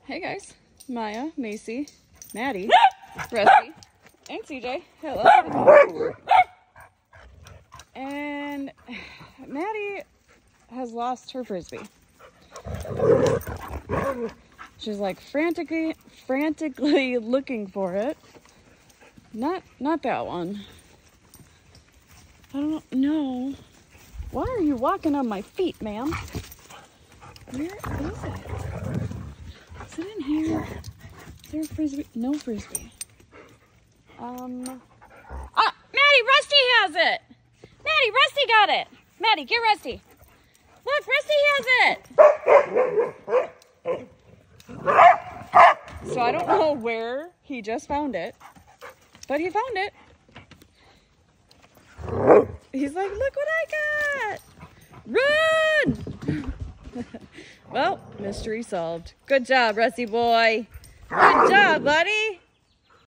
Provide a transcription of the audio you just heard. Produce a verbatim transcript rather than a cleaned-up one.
Hey guys, Maya, Macy, Maddie, Rusty, and C J. Hello. And Maddie has lost her frisbee. She's like frantically, frantically looking for it. Not, not that one. I don't know. Why are you walking on my feet, ma'am? Where is it? Is it in here? Is there a frisbee? No frisbee. Um. Ah, Maddie, Rusty has it. Maddie, Rusty got it. Maddie, get Rusty. Look, Rusty has it. So I don't know where he just found it, but he found it. He's like, look what I got. Run! Well, mystery solved. Good job, Rusty boy. Good job, buddy.